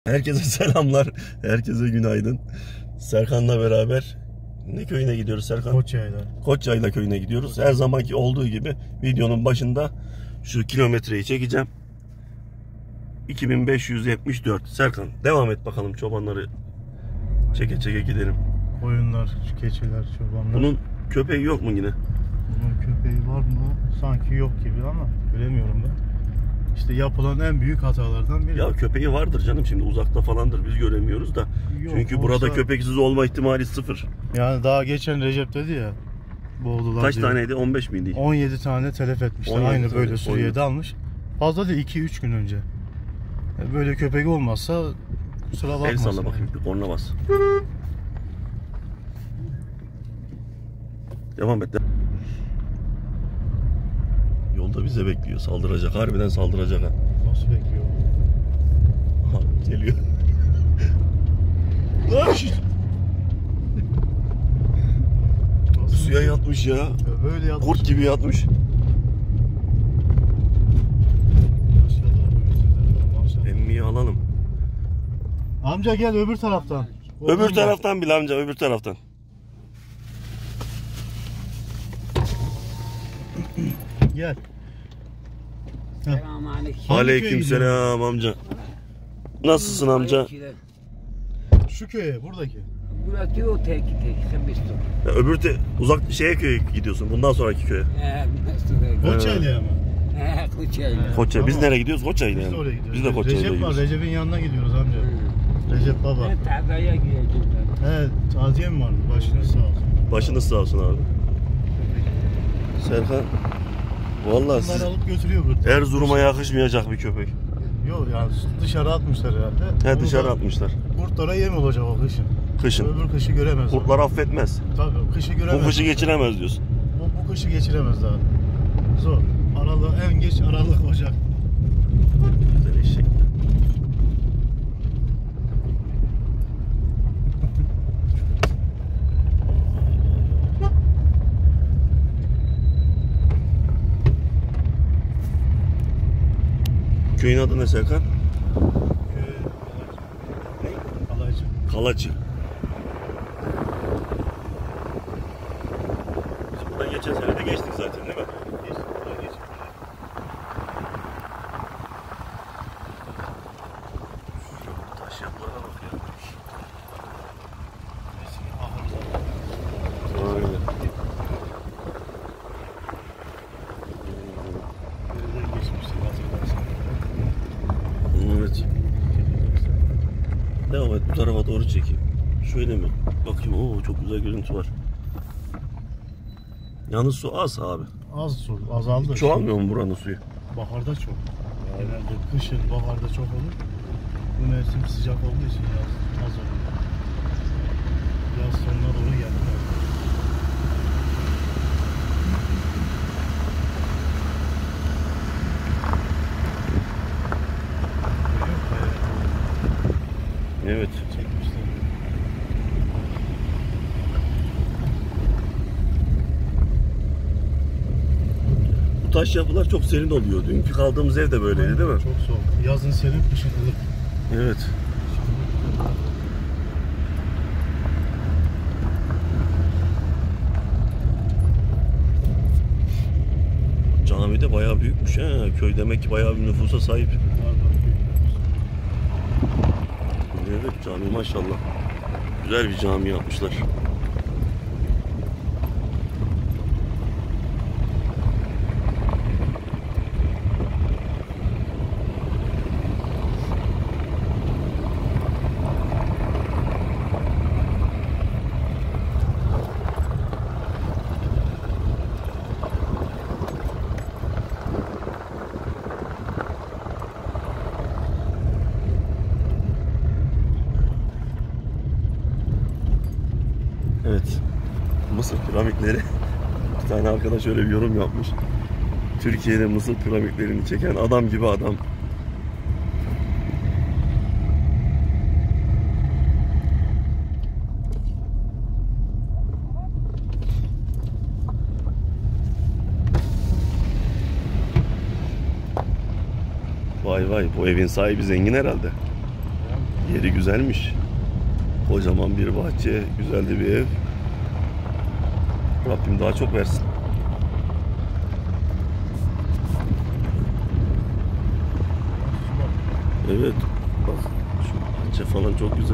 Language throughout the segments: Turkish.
Herkese selamlar, herkese günaydın. Serkan'la beraber ne köyüne gidiyoruz Serkan? Koçyayla köyüne gidiyoruz. Her zamanki olduğu gibi videonun başında şu kilometreyi çekeceğim. 2574. Serkan devam et bakalım, çobanları çeke çeke gidelim. Koyunlar, keçiler, çobanlar. Bunun köpeği yok mu yine? Bunun köpeği var mı? Sanki yok gibi ama bilemiyorum ben. İşte yapılan en büyük hatalardan biri. Ya köpeği vardır canım, şimdi uzakta falandır, biz göremiyoruz da. Yok, çünkü olsa... burada köpeksiz olma ihtimali sıfır. Yani daha geçen Recep dedi ya, boğdular Kaç diye. taneydi? 15 miydi? 17 tane telef etmişler. Aynı tane, böyle Suriye'de almış. Fazla değil, 2-3 gün önce. Böyle köpek olmazsa kusura bakmasın. El salla bakayım, bir korna bas. Devam et. Yolda bize bekliyor. Saldıracak. Harbiden saldıracak ha. Nasıl bekliyor? Aha, geliyor. Suya yatmış ya. Böyle yatmış. Kurt gibi yatmış. Emmiyi alalım. Amca gel öbür taraftan. Öbür taraftan bil amca, öbür taraftan. Gel. Selamünaleyküm. Aleykümselam amca. Nasılsın amca? Şu köye, buradaki. Burası o tek sen bir Ya öbür uzak şeye köye gidiyorsun. Bundan sonraki köye. Koçyaylı ama. Koçyaylı. Koçya. Biz Tamam. nereye gidiyoruz? Koçya'ya. Biz de oraya gidiyoruz. Biz de Koçya'ya Recep var. gidiyoruz. Recep'in yanına gidiyoruz amca. Recep baba. Ben tazaya gireceğim. He, taziye mi vardı? Başınız sağ olsun. Başınız sağ olsun abi. Serkan, vallahi siz Bunları alıp götürüyor burada. Erzurum'a yakışmayacak bir köpek. Yok yani dışarı atmışlar herhalde. He, Onu dışarı da atmışlar. Kurtlara yem olacak o kışın. Kışın. Öbür kışı göremez. Kurtlar affetmez. Tabii kışı göremez. Bu kışı geçiremez diyorsun. Bu kışı geçiremez daha. Zor. Aralık, en geç Aralık, Ocak. Güzel eşek. Köyün adı ne Serkan? Kalaycı. Kalaçı. Biz buradan geçen sene de geçtik zaten değil mi? Geçtik, buradan geçtik. Taş yapılara bak ya. Eski ahırlar. Aynen. Nereden geçmiştik hatırlarsan. Evet. Devam et, bu tarafa doğru çekeyim. Şöyle mi? Bakayım, oo çok güzel görüntü var. Yalnız su az abi. Az su, azaldı. Çoğalmıyor mu buranın suyu? Baharda çok. Genelde kışın, baharda çok olur. Bu mevsim sıcak olduğu için az olur. Yaz sonuna doğru geldi. Evet. Çekmişler. Bu taş yapılar çok serin oluyor. Dünkü kaldığımız ev de böyleydi değil mi? Çok soğuk. Yazın serin, kışın ılık. Evet. Cami de bayağı büyükmüş ha. Köy demek ki bayağı bir nüfusa sahip. Evet, cami maşallah. Güzel bir cami yapmışlar. Evet. Mısır piramitleri. Bir tane arkadaş öyle bir yorum yapmış. Türkiye'de Mısır piramitlerini çeken adam gibi adam. Vay vay, bu evin sahibi zengin herhalde. Yeri güzelmiş. Kocaman bir bahçe, güzel de bir ev. Rabbim daha çok versin. Evet. Bak şu bahçe falan çok güzel.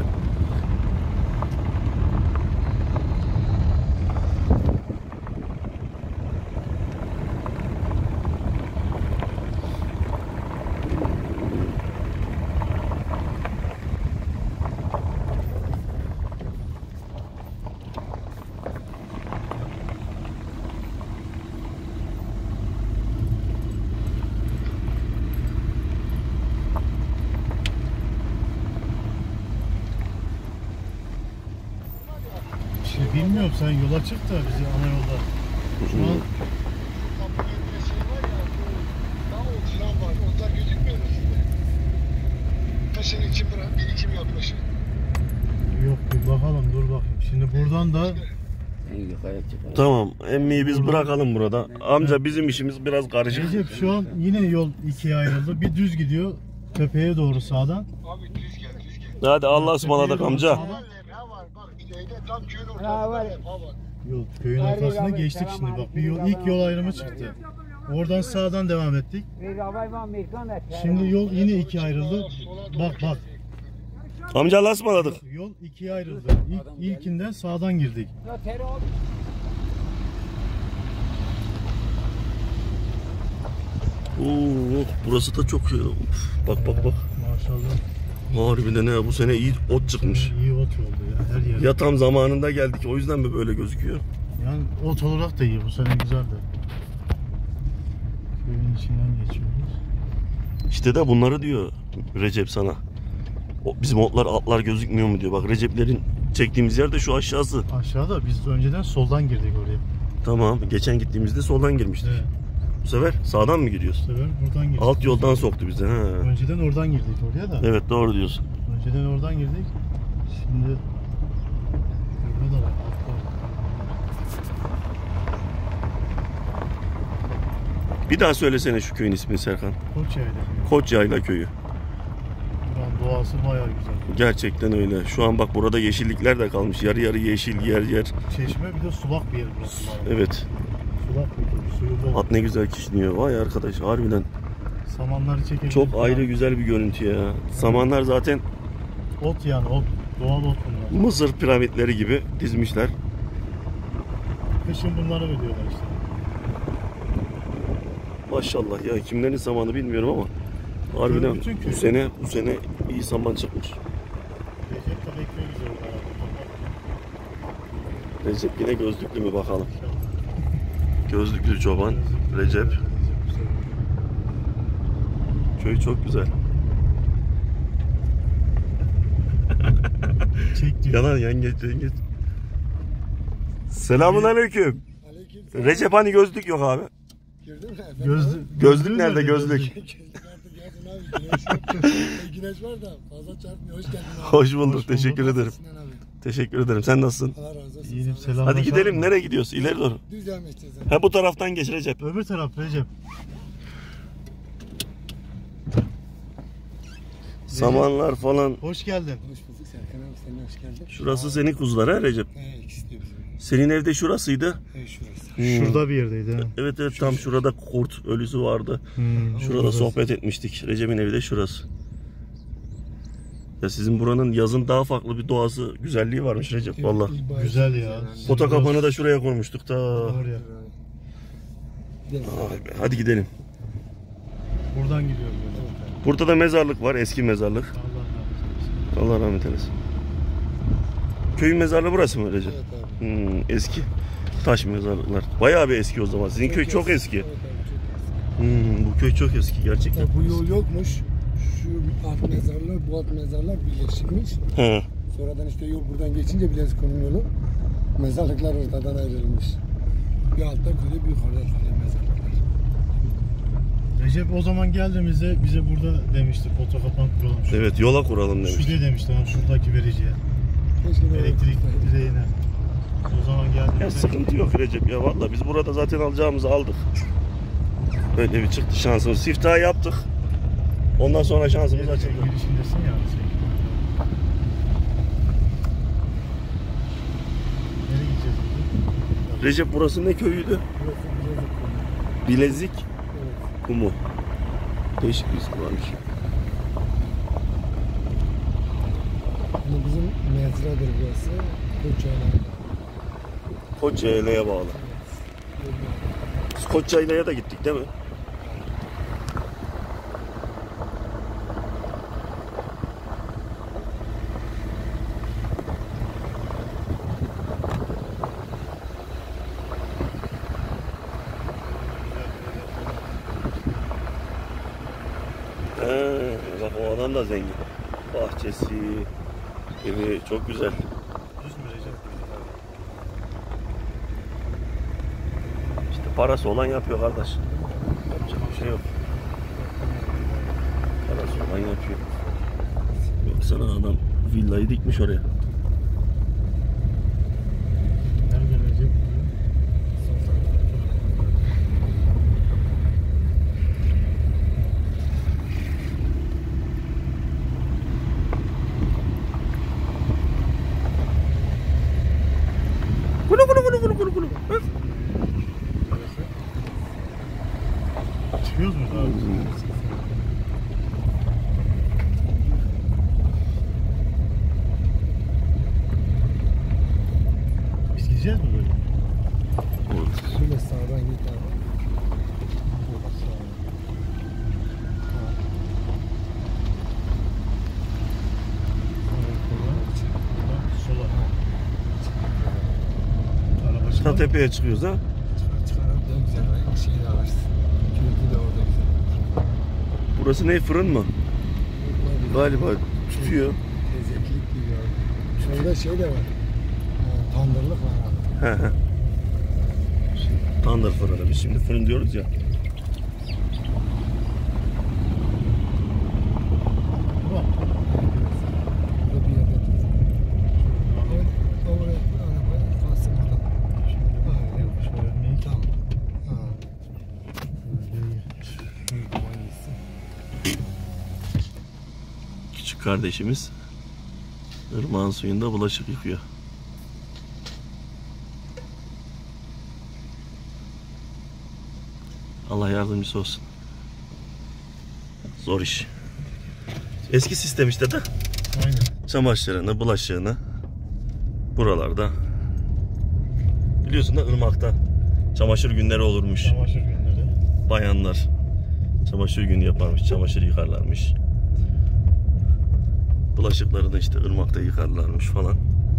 Bilmiyorum, sen yola çık da bizi ana yolda. Şu an Onlar gözükmüyor mu sizde? Taşın için birikim yapmışım. yok, bir bakalım, dur bakayım. Şimdi buradan da Sen yukarı çık. Tamam, emmiyi biz bırakalım burada. Amca bizim işimiz biraz karışık. Recep, şu an yine yol ikiye ayrıldı. Bir düz gidiyor tepeye doğru sağdan. Abi düz gel, düz gel. Hadi Allah'a ısmarladık amca. Ne var bak, şeyde tam köyün Ha, var. ortasında var. Yol köyün ortasına geçtik şimdi. Bak bir yol, ilk yol ayrımı çıktı. Oradan sağdan devam ettik. Şimdi yol yine ikiye ayrıldı. Bak. Amca Allah'a ısmarladık. Yol ikiye ayrıldı. İlkinden sağdan girdik. Oo, burası da çok iyi. Uf, bak. Maşallah. Harbiden ne bu sene iyi ot çıkmış. İyi ot oldu ya, her yer. Ya tam zamanında geldik, o yüzden mi böyle gözüküyor? Yani ot olarak da iyi, bu sene güzeldi. Köyün içinden geçiyoruz. İşte de bunları diyor Recep sana. Bizim otlar, atlar gözükmüyor mu diyor. Bak Receplerin çektiğimiz yer de şu aşağısı. Aşağıda biz önceden soldan girdik oraya. Tamam, geçen gittiğimizde soldan girmiştik. Evet. Bu sefer sağdan mı gidiyoruz? Bu sefer buradan girdik. Alt yoldan soktu bizi. Ha. Önceden oradan girdik oraya da. Evet, doğru diyorsun. Önceden oradan girdik. Şimdi burada da var. Bir daha söylesene şu köyün ismini Serkan. Koçyayla. Koçyayla köyü. Buranın doğası bayağı güzel. Gerçekten öyle. Şu an bak burada yeşillikler de kalmış. Yarı yarı yeşil, yer. Çeşme, bir de sulak bir yer burası. Evet. Sulak bir yer. Suyu bol. At ne güzel kişniyor. Vay arkadaş, harbiden. Samanları çekebiliriz. Çok ayrı güzel bir görüntü ya. Samanlar zaten Ot yani, ot. Doğal ot bunlar. Mısır piramitleri gibi dizmişler. Kışın bunları veriyorlar işte. Maşallah ya, kimlerin samanı bilmiyorum ama harbiden Bütün köy. bu sene iyi saman çıkmış. Recep de bekliyor güzel olarak. Recep yine gözlüklü mü bakalım. Gözlüklü çoban Recep. Köy çok güzel. Çek diyor. Yalan yengeç. Selamun aleyküm. Aleyküm. Recep hani gözlük yok abi. Girdin mi efendim? Gözlük nerede gözlük? Geldin abi, güneş var da fazla çarpmıyor. Hoş geldin abi. Hoş bulduk, Hoş teşekkür bulduk. ederim. Sinan abi. Teşekkür ederim. Sen nasılsın? Allah razı olsun. İyiyim, Sağ ol. selam. Hadi gidelim. Nereye gidiyoruz? İleri doğru. Düz devam edeceğiz. Ha, bu taraftan geç Recep. Öbür taraf Recep. Samanlar falan. Hoş geldin. Hoş bulduk Serkan abi, sen de hoş geldin. Şurası senin kuzular ha Recep. İkisi de bizim. Senin evde şurasıydı. Şurası. Şurada bir yerdeydi ha. Evet tam şurada kurt ölüsü vardı. Şurada Burası. sohbet etmiştik. Recep'in evi de şurası. Ya sizin buranın yazın daha farklı bir doğası, güzelliği varmış Recep valla. Güzel ya. Foto kapanı da şuraya koymuştuk ta. Oraya. Vay be, hadi gidelim. Buradan gidiyoruz böyle. Burada da mezarlık var, eski mezarlık. Allah razı olsun. Allah rahmet eylesin. Köyün mezarlığı burası mı Recep? Evet abi. Eski. Taş mezarlıklar. Bayağı bir eski o zaman. Sizin köy çok eski. Evet abi, çok eski. Bu köy çok eski gerçekten. Ya bu yol yokmuş. Şu alt mezarlar, bu alt mezarlar birleşikmiş. He. Sonradan işte yol buradan geçince Bilezik'in yolu. Mezarlıklar ortadan ayrılmış. Bir altta kule, bir yukarıda kule mezarlıklar. Recep o zaman geldiğimizde bize burada demişti, foto kapan kuralım. Evet, yola kuralım demiş. Şuraya demişti, hani şuradaki vericiye. Keşke de Elektrik direğine. O zaman Ya geldiğimizde sıkıntı yok Recep ya, valla biz burada zaten alacağımızı aldık. Böyle bir çıktı şansımız. Siftahı yaptık. Ondan sonra şansımız açıldı. girişindesin ya. Recep burası ne köyüydü? Burası Bilezik. Bilezik Evet. Kumu. Değişik bir ismi varmış. Ama bizim mezradır burası. Koçyayla. Koçyayla'ya bağlı. Biz Koçyayla'ya da gittik değil mi? Bak o adam da zengin. Bahçesi, evi çok güzel. Düz mü Recep? İşte parası olan yapıyor kardeş. Yapacak bir şey yok. Parası olan yapıyor. Baksana adam villayı dikmiş oraya. Nerede Recep? Kulu kulu kulu kulu kulu kulu. Çıkıyoruz mu daha? Biz gideceğiz mi böyle? Şöyle sağdan git abi. Sola. Araba Ta tepeye çıkıyoruz ha. Çıkar ne güzel bir şey de var. Kültü de orada güzel. Burası ne, fırın mı? Galiba tutuyor. Tezeklik gibi abi. Şurada şey de var. Tandırlık var abi. He he. Tandır fırını. Biz şimdi fırın diyoruz ya. Tamam. Burada bir yerde dur. Evet, oraya araba kalsın burada. Öyle. Şöyle örneğin. Tamam. Ha. Küçük kardeşimiz ırmağın suyunda bulaşık yıkıyor. Allah yardımcısı olsun. Zor iş. Eski sistem işte de. Aynen. Çamaşırını, bulaşığını buralarda. Biliyorsun da ırmakta çamaşır günleri olurmuş. Çamaşır günleri. Bayanlar çamaşır günü yaparmış, çamaşır yıkarlarmış. Bulaşıkları da işte ırmakta yıkarlarmış falan.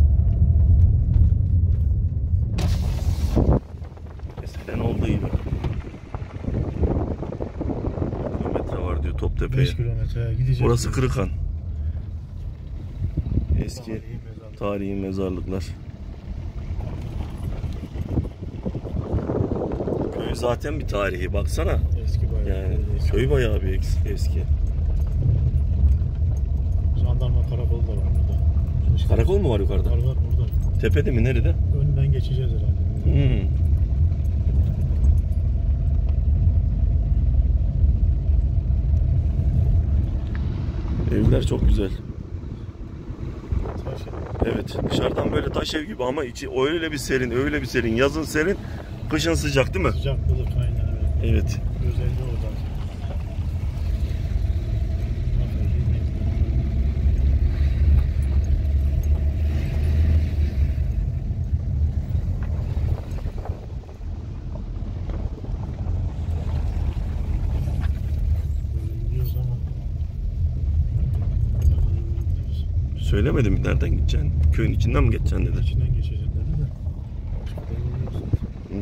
Eskiden olduğu gibi. Kilometre var diyor Toptepe'ye. 5 kilometre gideceğiz. Burası Kırıkhan. Eski Tarihi mezarlık. tarihi mezarlıklar. Köy zaten bir tarihi, baksana. Eski bayağı. Yani Eski. köy bayağı bir eski. Jandarma karakolu da var burada. İşte Karakol mu var yukarıda? var burada. Tepede mi, nerede? Önden geçeceğiz herhalde. Evler çok güzel. Taş. Evet, dışarıdan böyle taş ev gibi ama içi öyle bir serin, öyle bir serin. Yazın serin, kışın sıcak değil mi? Sıcaklılık aynen öyle. Evet. Özelliği orada. Söylemedim mi nereden gideceksin? Köyün içinden mi geçeceksin dedi. İçinden geçeceğiz dedi de. Başka da yol yok zaten.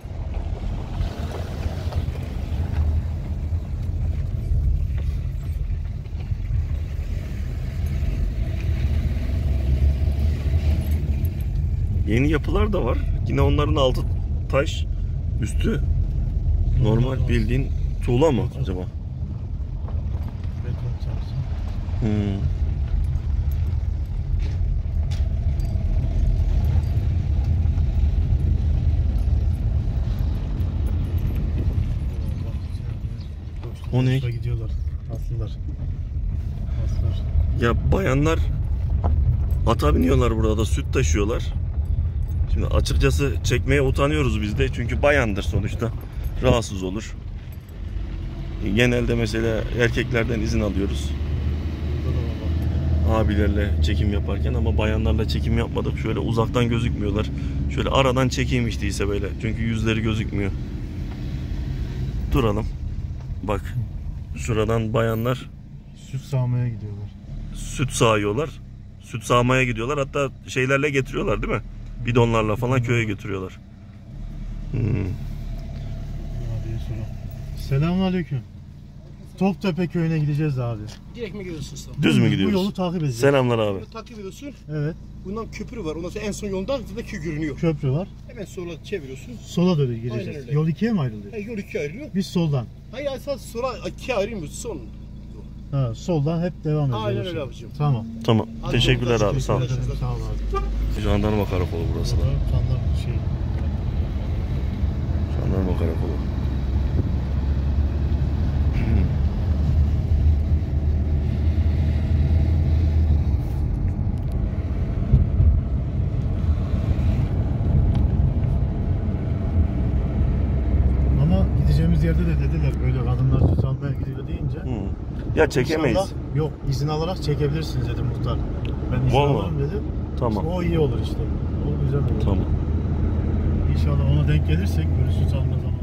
Yeni yapılar da var. Yine onların altı taş, üstü normal bildiğin tuğla mı acaba? Beton tarzı. O ne? Gidiyorlar. Atlılar. Atlılar. Ya bayanlar ata biniyorlar, burada da süt taşıyorlar. Şimdi açıkçası çekmeye utanıyoruz biz de. Çünkü bayandır sonuçta. Rahatsız olur. Genelde mesela erkeklerden izin alıyoruz. Abilerle çekim yaparken ama bayanlarla çekim yapmadık. Şöyle uzaktan gözükmüyorlar. Şöyle aradan çekeyim hiç değilse böyle. Çünkü yüzleri gözükmüyor. Duralım. Bak. Şuradan bayanlar Süt sağmaya gidiyorlar. süt sağıyorlar. Süt sağmaya gidiyorlar. Hatta şeylerle getiriyorlar değil mi? Bidonlarla falan köye götürüyorlar. Selamünaleyküm. Toptepe köyüne gideceğiz abi. Direkt mi gidiyorsun sen? Düz mü Bu gidiyoruz? yolu takip edeceğiz. Selamlar abi. Bunu takip ediyorsun. Evet. Bundan köprü var. Ondan sonra en son yolda köy görünüyor. Köprü var. Hemen sola çeviriyorsun. Sola doğru Aynen gireceğiz. öyle. Yol ikiye mi ayrılıyor? Yol ikiye ayrılıyor. Biz soldan. Hayır esas sola ikiye ayrılmıyor. Son. Ha, soldan hep devam ediyoruz. Aynen öyle abicim. Tamam. Tamam. Teşekkürler abi. Sağ ol. Teşekkür ederim, sağ ol abi. Jandarma karakolu burası da. Kanlar şey. Jandarma karakolu. Ama gideceğimiz yerde de dediler böyle kadınlar süt almaya gidiyor deyince. Ya çekemeyiz. İnşallah- Yok, izin alarak çekebilirsiniz dedi muhtar. Ben izin Vallahi. alırım dedi. Tamam. O iyi olur işte. O güzel olur. Tamam. İnşallah ona denk gelirsek böyle süt alma zamanı.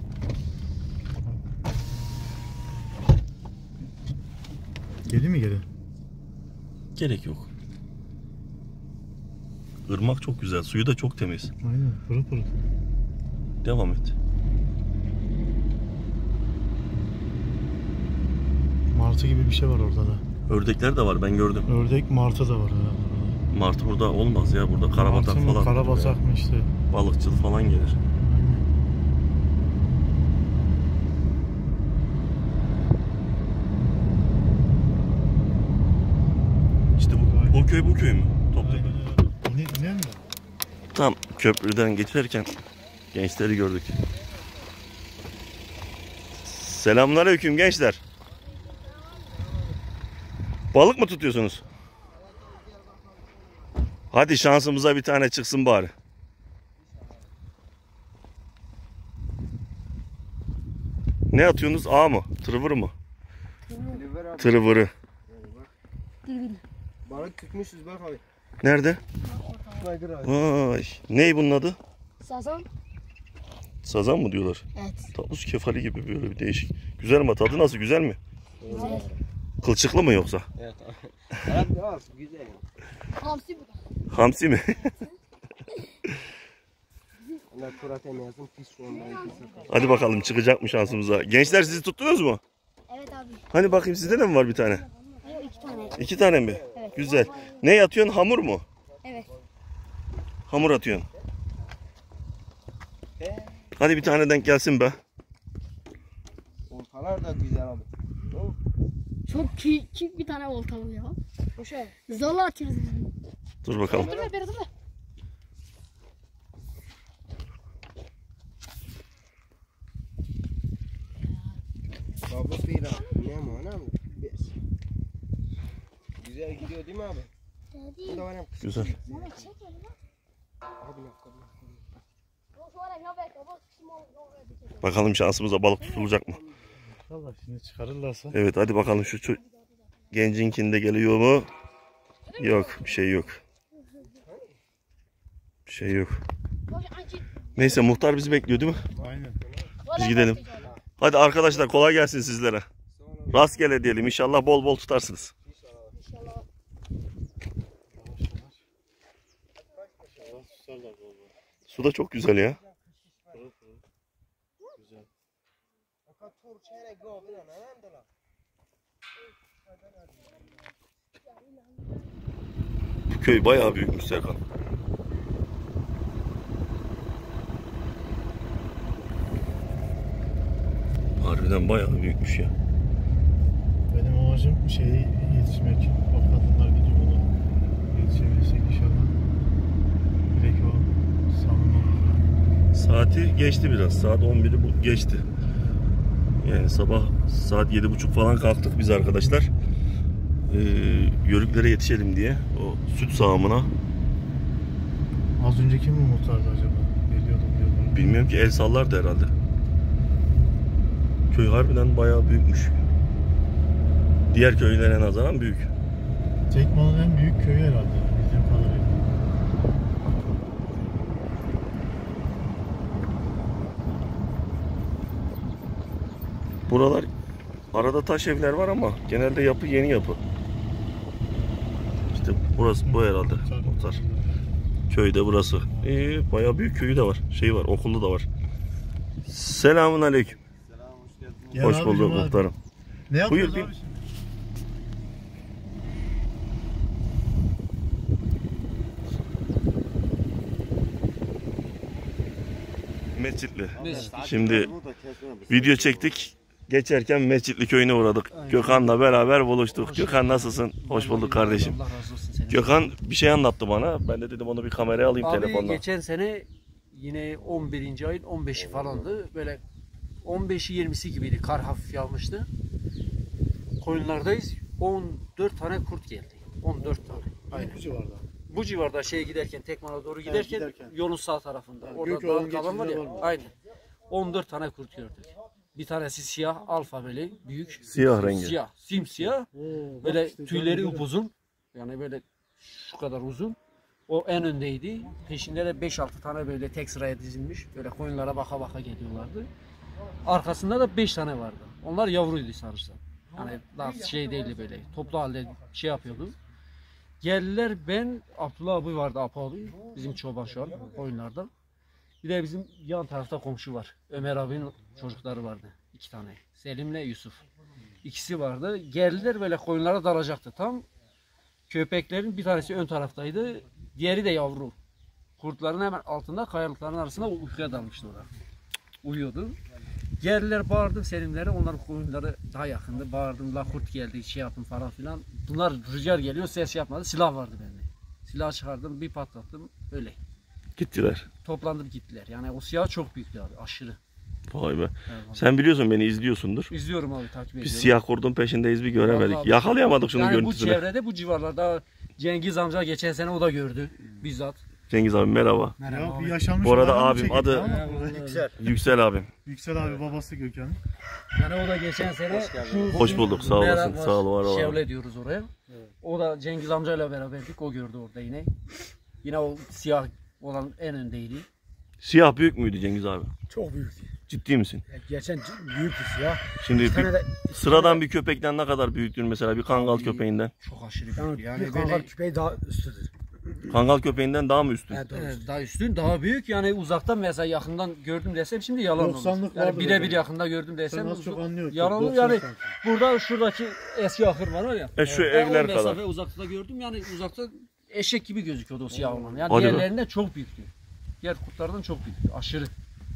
Geli mi geri? Gerek yok. Irmak çok güzel. Suyu da çok temiz. Aynen, pırıl pırıl. Devam et. Martı gibi bir şey var orada da. Ördekler de var, ben gördüm. Ördek martı da var. Martı burada olmaz ya. Burada karabatak Martı mı, falan. karabatak mı işte. Balıkçılık falan gelir. İşte o köy bu köy mü? Toptepe. Aynen öyle. Ne mi? Tam köprüden geçerken gençleri gördük. Selamünaleyküm gençler. Balık mı tutuyorsunuz? Hadi şansımıza bir tane çıksın bari. Ne atıyorsunuz? Ağ mı? Tırvır mı? Tırvırı. Balık tutmuşuz bak abi. Nerede? Şuna abi. Vay. Ney bunun adı? Sazan. Sazan mı diyorlar? Evet. Tavus kefali gibi böyle bir değişik. Güzel mi? Tadı nasıl? Güzel mi? Güzel. Kılçıklı mı yoksa? Evet abi. Abi güzel. Hamsi bu da. Hamsi mi? Onlar Turat emezim pis şu anda. Hadi bakalım çıkacak mı şansımıza? Gençler sizi tuttunuz mu? Evet abi. Hani bakayım sizde de mi var bir tane? Hayır, 2 tane. 2 tane mi? Evet. Güzel. Ne atıyorsun? Hamur mu? Evet. Hamur atıyorsun. Hadi bir tane denk gelsin be. Ortalar da güzel abi. Çok küçük bir tane oltalı ya. Boşa. Zorla atıyoruz. Dur bakalım. Dur ver, dur ver. Baba pira. Ne mi anam? Güzel gidiyor değil mi abi? Bu da var hem kısa. Güzel. Hadi bakalım. Bakalım şansımıza balık tutulacak mı? İnşallah şimdi çıkarırlarsa. Evet hadi bakalım şu gencinkinde geliyor mu? Yok, bir şey yok. Bir şey yok. Neyse muhtar bizi bekliyor değil mi? Aynen. Biz gidelim. Hadi arkadaşlar kolay gelsin sizlere. Rastgele diyelim. İnşallah bol bol tutarsınız. Su da çok güzel ya. Bu köy bayağı büyükmüş Serkan. Harbiden bayağı büyükmüş ya. Benim amacım şeyi yetişmek. O kadınlar gidiyor bunu. Yetişebilirsek inşallah. Direkt o sanırım. Saati geçti biraz. Saat 11'i geçti. Yani sabah saat 7.30 falan kalktık biz arkadaşlar. Yörüklere yetişelim diye. O süt sağımına. Az önceki mi muhtardı acaba? Geliyordum diyorlar. Bilmiyorum ki, el sallardı herhalde. Köy harbiden bayağı büyükmüş. Diğer köylere nazaran büyük. Tekmanın en büyük köyü herhalde bildiğim kadarıyla. Buralar arada taş evler var ama genelde yapı yeni yapı. İşte burası bu herhalde. Muhtar. Köyde burası. Bayağı büyük köyü de var. Şey var, okulu da var. Selamun aleyküm. Gel Hoş abicim, bulduk hadi. muhtarım. Ne yapıyoruz Buyur, abi şimdi? Mescitli. Şimdi video çektik. Geçerken Mescitli köyüne uğradık. Gökhan'la beraber buluştuk. Gökhan nasılsın? Hoş bulduk kardeşim. Allah razı olsun senin. Gökhan bir şey anlattı bana. Ben de dedim onu bir kameraya alayım Abi telefonla. geçen sene yine 11. ayın 15'i falandı. Böyle 15'i 20'si gibiydi. Kar hafif yağmıştı. Koyunlardayız. 14 tane kurt geldi. 14 tane. Aynen. Bu civarda. Bu civarda şeye giderken, Tekman'a doğru giderken, giderken. yolun sağ tarafında. Yani Orada Gökoğlu'nun dağ kalan var ya. geçişinde var mı? Aynen. 14 tane kurt gördük. Bir tanesi siyah, alfa böyle büyük. Siyah rengi. Siyah, simsiyah. Oo, Böyle bak işte, tüyleri gördüm. upuzun. Yani böyle şu kadar uzun. O en öndeydi. Peşinde de 5-6 tane böyle tek sıraya dizilmiş. Böyle koyunlara baka baka geliyorlardı. Arkasında da 5 tane vardı. Onlar yavruydu sanırsam. Hani daha şey değildi böyle. Toplu halde şey yapıyordu. Geldiler, ben, Abdullah abi vardı, Apo abi. Bizim çoban şu an koyunlarda. Bir de bizim yan tarafta komşu var. Ömer abinin çocukları vardı. 2 tane. Selim'le Yusuf. İkisi vardı. Geldiler, böyle koyunlara dalacaktı. Tam köpeklerin bir tanesi ön taraftaydı. Diğeri de yavru. Kurtların hemen altında, kayalıkların arasında uykuya dalmıştı orada. Uyuyordu. Geldiler, bağırdım Selimlere. Onların koyunları daha yakındı. Bağırdım, la kurt geldi, şey yapın falan filan. Bunlar rüzgar geliyor, ses yapmadı. Silah vardı bende. Silah çıkardım, bir patlattım. Öyle. Gittiler. Toplandıp gittiler. Yani o siyah çok büyüktü abi, aşırı. Vay be. Evet, Sen biliyorsun, beni izliyorsundur. İzliyorum abi, takip ediyorum. Biz siyah kurdun peşindeyiz, bir göremedik. Vallahi Yakalayamadık şunu yani görüntüsünü. bu çevrede, bu civarlarda Cengiz amca geçen sene o da gördü bizzat. Cengiz abi merhaba. Ya bir yaşanmış Bu arada olaylar mı abim, çekildi adı- ama? Yüksel abim. Yüksel abi, babası Gökhan. Yani o da geçen sene Hoş bulduk, sağ olasın. Sağ ol, var ol. Şevle diyoruz oraya. O da Cengiz amcayla beraberdik. O gördü orada yine. Yine o siyah olan en öndeydi. Siyah büyük müydü Cengiz abi? Çok büyüktü. Ciddi misin? Geçen büyüktü ya. Şimdi Bir tane de sıradan bir köpekten ne kadar büyüktür mesela, bir kangal köpeğinden? Çok aşırı büyük. yani, Yani bir kangal böyle küpeği daha üstüdür. Kangal köpeğinden daha mı üstün? Evet, doğru. daha üstün, daha büyük. Yani uzaktan mesela yakından gördüm desem şimdi yalan olur. 90'lık Yani vardır birebir orada. yakında gördüm desem Sen az çok anlıyorsun. yalan olur. 90 Yani santim. burada şuradaki eski ahır var ya. Şu o evler mesafe kadar. uzakta gördüm. Yani uzakta eşek gibi gözüküyordu o siyah olan. Yani Hadi be. diğerlerinden çok büyüktü. Diğer kurtlardan çok büyüktü. Aşırı.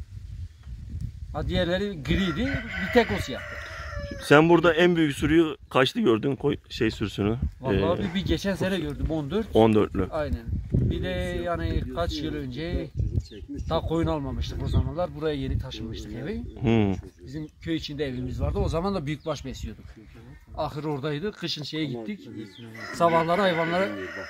Ha, diğerleri griydi. Bir tek o siyahtı. Sen burada en büyük sürüyü kaçlı gördün, sürüsünü? Vallahi bir geçen sene gördüm 14. 14'lü. Aynen. Bir de yani kaç yıl önce daha koyun almamıştık o zamanlar. Buraya yeni taşınmıştık evi. Bizim köy içinde evimiz vardı. O zaman da büyükbaş besliyorduk. Ahır oradaydı. Kışın şeye gittik. Sabahları hayvanlara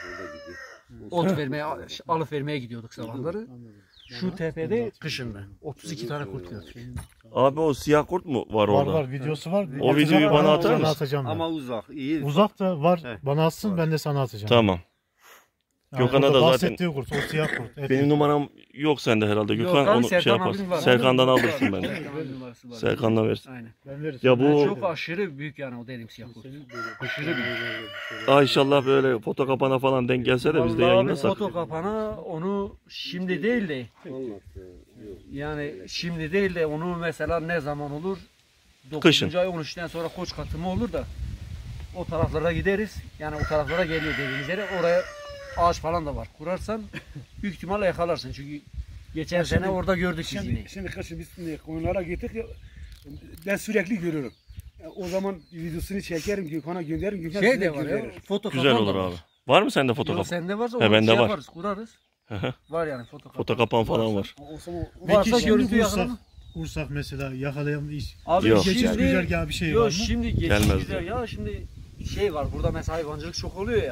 ot vermeye, alıp vermeye gidiyorduk sabahları. Şu tepede kışında 32 tane kurt gördük. Abi o siyah kurt mu var Var orada? var, videosu var. O videoyu bana atar Sana mısın? atacağım ben. Ama uzak, iyi. Uzak da var. Bana atsın, ben de sana atacağım. Tamam. Yani Gökhan'a o da zaten- bahsettiği kurt, o siyah kurt. Evet. Benim numaram yok sende herhalde Gökhan. Yok abi, Onu şey Serkan yaparsın. abinin var. Serkan'dan alırsın benden. Serkan abinin numarası var. Serkan'dan versin. Aynen. Ben veririm. Ya bu Çok aşırı büyük yani o dediğim siyah kurt. Aşırı büyük. inşallah böyle foto kapana falan denk gelse de biz de Vallahi abi yayınlasak. foto kapana onu şimdi değil de yani şimdi değil de onu mesela ne zaman olur? 9. Kışın. ay 13'ten sonra koç katımı olur da o taraflara gideriz. Yani o taraflara geliyor dediğimiz yere, oraya ağaç falan da var. Kurarsan büyük ihtimalle yakalarsın. Çünkü geçen sene orada gördük biz yine. Şimdi kışın biz koyunlara gittik ya, ben sürekli görürüm. O zaman videosunu çekerim, Gökhan'a gönderirim. Gökhan Şey size de var ya, gönderir. foto Güzel kapan olur da var. abi. Var mı sende foto Yok, kapan? sende varsa He, onu bende şey var. yaparız, kurarız. hı. Var yani foto kapan. Foto kapan falan var. O zaman Varsa Peki görüntü şimdi vursak, yakalama. vursak mesela yakalayamayız. Abi Yok. Geçiş şimdi güzergahı bir şey var yok mı? şimdi geçiş Gelmez güzel ya, şimdi şey var burada mesela hayvancılık çok oluyor ya.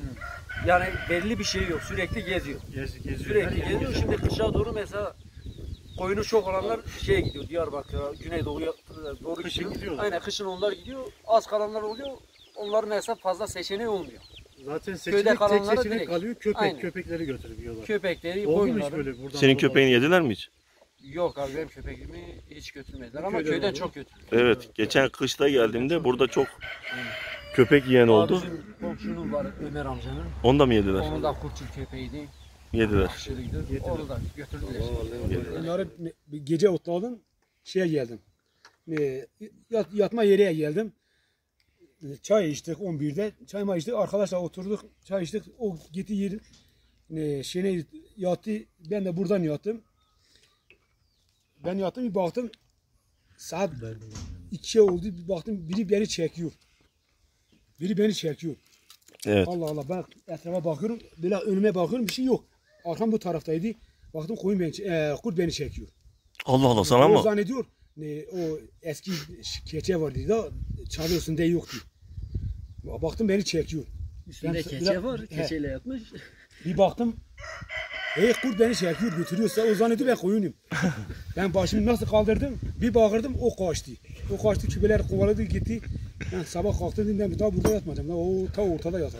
Yani belli bir şey yok. Sürekli geziyor. Sürekli geziyor. Şimdi kışa doğru mesela koyunu çok olanlar şeye gidiyor. Diyarbakır'a, Güneydoğu'ya doğru gidiyor. Aynen kışın onlar gidiyor. Az kalanlar oluyor. Onların mesela fazla seçeneği olmuyor. Zaten Köyde tek kalanları seçenek direkt. kalıyor köpek. Aynen. Köpekleri götürüp yiyorlar. Köpekleri, Oldu mu hiç koyunları. böyle buradan? Senin köpeğini yediler mi hiç? Yok abi benim köpeğimi hiç götürmediler ama Köyden köyden oldu. çok götürdüler. Evet. Geçen kışta geldiğimde burada çok köpek yiyen oldu. Bizim komşunun var Ömer amcanın. Onu da mı yediler? Onun da kurtçul köpeğiydi. Yediler. Aşırıydı. Onu da götürdüler. Bunları gece otladım. Şeye geldim. Yatma yere geldim. Çay içtik 11'de. Çayma içtik. Arkadaşlar oturduk. Çay içtik. O gitti yeri. Şeyine yattı. Ben de buradan yattım. Ben yattım bir baktım. Saat 2 oldu. Bir baktım biri beni çekiyor. Biri beni çekiyor. Evet. Allah Allah ben etrafa bakıyorum. Böyle önüme bakıyorum bir şey yok. Arkam bu taraftaydı. Baktım koyun beni, kurt beni çekiyor. Allah Allah sana O mı? zannediyor o eski keçe vardı da çalıyorsun diye yoktu. Baktım beni çekiyor. Üstünde Ben- keçe var. He. Keçeyle yatmış. Bir baktım kurt beni çekiyor götürüyorsa o zannediyor ben koyunum. Ben başımı nasıl kaldırdım bir bağırdım o kaçtı. O kaçtı kübeler kovaladı gitti. Ben sabah kalktım dedim ben daha burada yatmayacağım. O ta ortada yatar.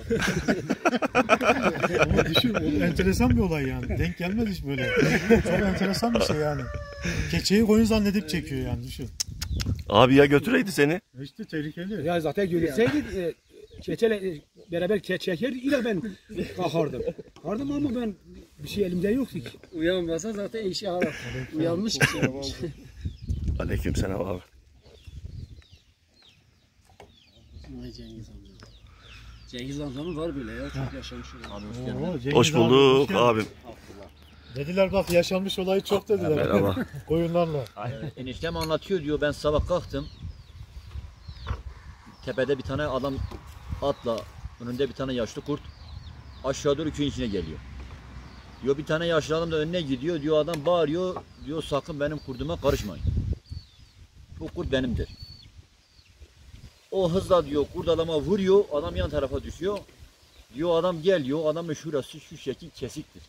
Ama düşün, o enteresan bir olay yani. Denk gelmez hiç böyle. Çok enteresan bir şey yani. Keçeyi koyun zannedip çekiyor yani düşün. Abi ya götüreydi seni. İşte tehlikeli. Ya zaten görülseydi keçeyle beraber çekerdi ile ben kalkardım. Kalkardım ama ben bir şey elimde yoktu ki. Uyanmasa zaten işi haram. Uyanmış bir şey olmuş. Aleykümselam abi. Vay Cengiz amca. Cengiz amcanın var böyle ya. Çok yaşamış olan. Oo, Cengiz Hoş abi, bulduk geldin. abim. Dediler bak yaşanmış olayı çok dediler. Merhaba. Koyunlarla. Eniştem anlatıyor diyor, ben sabah kalktım. Tepede bir tane adam atla, önünde bir tane yaşlı kurt aşağı doğru köyün içine geliyor. Diyor bir tane yaşlı adam da önüne gidiyor, diyor adam bağırıyor, diyor sakın benim kurduma karışmayın. Bu kurt benimdir. O hızla diyor kurt adama vuruyor, adam yan tarafa düşüyor. Diyor adam geliyor, adamın şurası şu şekil kesiktir.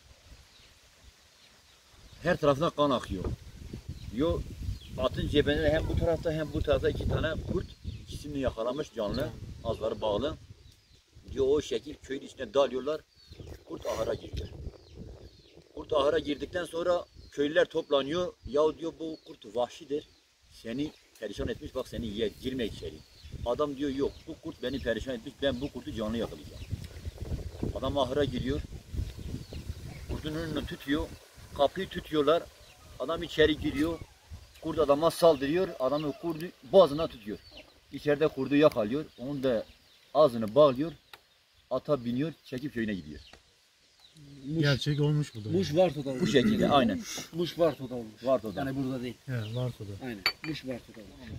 Her tarafından kan akıyor. Diyor atın cebinde hem bu tarafta hem bu tarafta iki tane kurt, ikisini yakalamış canlı, ağızları bağlı. Diyor o şekil köyün içine dalıyorlar, kurt ahıra giriyor. Kurt ahıra girdikten sonra köylüler toplanıyor. Ya diyor bu kurt vahşidir, seni perişan etmiş, bak seni yer, girme içeri. Adam diyor yok, bu kurt beni perişan etmiş, ben bu kurtu canlı yakalayacağım. Adam ahıra giriyor, kurtun önünü tutuyor, kapıyı tutuyorlar, adam içeri giriyor, kurt adama saldırıyor, adamı kurdu boğazına tutuyor. İçeride kurdu yakalıyor, onu da ağzını bağlıyor, ata biniyor, çekip köyüne gidiyor. Gerçek olmuş bu da. Muş Varto'da Bu şekilde aynen. Muş Varto'da olmuş. Varto'da. Yani burada değil. He, varsa da. Aynen. Muş Varto'da olmuş.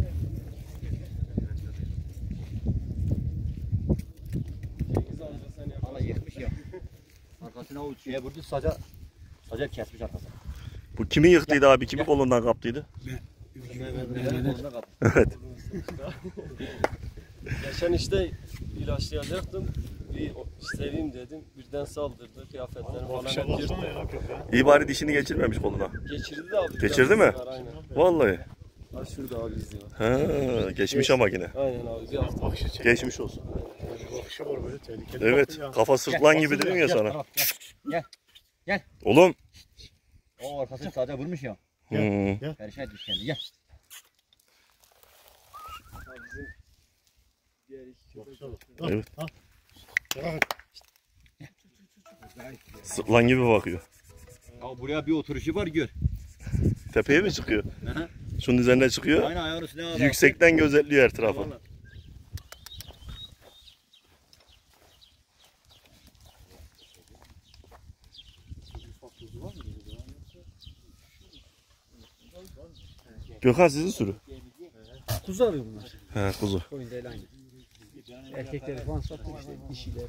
Hala yıkmış ya. Arkasına o şeye vurdu, saca kesmiş arkasına. Bu kimi yıktıydı abi? Kimi kolundan kaptıydı? Evet. Geçen işte ilaçlayacaktım. Bir sereyim dedim. Birden saldırdı. Kıyafetlerim falan hep yırttı. İyi bari dişini geçirmemiş koluna. Geçirdi abi. Geçirdi mi? Aynen. Vallahi. Ha, şurada abi izi var. Ha, geçmiş ama yine. Aynen abi. Bir hafta. Geçmiş olsun. Bakışı var böyle tehlikeli. Evet. Kafa sırtlan gibi dedim ya sana. Gel. Gel. Oğlum. O arkasını saca vurmuş ya. Hmm. Perişan etmiş kendini. Gel. Bizim diğer iki Evet. Sırtlan gibi bakıyor. Ya buraya bir oturuşu var gör. Tepeye mi çıkıyor? Hı. Şunun üzerine çıkıyor. Aynen ayağın üstüne al. Yüksekten gözetliyor her tarafı. Gökhan sizin sürü. Kuzu arıyor bunlar. He kuzu. Koyun değil aynı. Erkekleri falan sattık işte. Dişiler.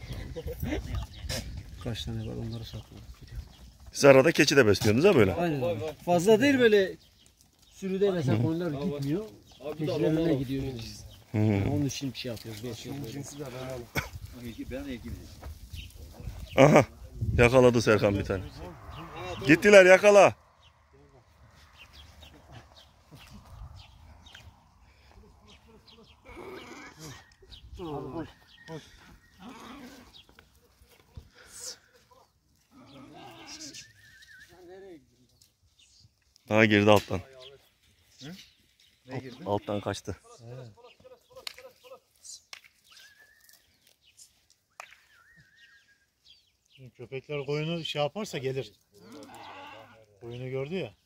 Kaç tane var onları sattık. Siz arada keçi de besliyorsunuz ha böyle. Aynen. Fazla değil böyle sürüde mesela koyunlar gitmiyor. Keçiler önüne gidiyor. Hmm. Onun için bir şey yapıyoruz. Beş yıl böyle. Ben de gibi. Aha. Yakaladı Serkan bir tane. Gittiler, yakala. Daha girdi alttan. Alttan kaçtı. Köpekler koyunu şey yaparsa gelir. Koyunu gördü ya.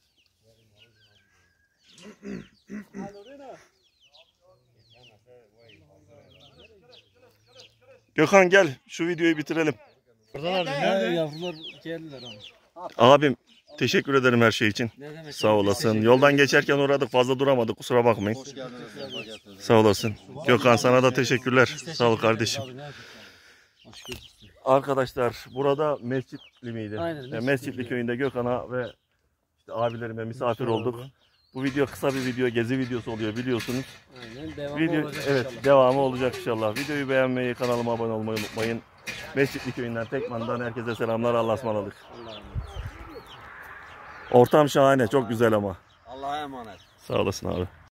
Gökhan gel şu videoyu bitirelim. Oradalar nerede? Yavrular geldiler ama. Abim teşekkür ederim her şey için. Ne demek? Sağ olasın. Yoldan geçerken uğradık, fazla duramadık, kusura bakmayın. Sağ olasın. Gökhan sana da teşekkürler. Sağ ol kardeşim. Arkadaşlar burada Mescitli miydi? Aynen, Mescitli köyünde Gökhan'a ve işte abilerime misafir olduk. Bu video kısa bir video, gezi videosu oluyor biliyorsunuz. Aynen, devamı olacak inşallah. Devamı olacak inşallah. Videoyu beğenmeyi, kanalıma abone olmayı unutmayın. Mescitli köyünden, Tekman'dan herkese selamlar. Allah'a ısmarladık. Ortam şahane, çok güzel ama. Allah'a emanet. Sağ olasın abi.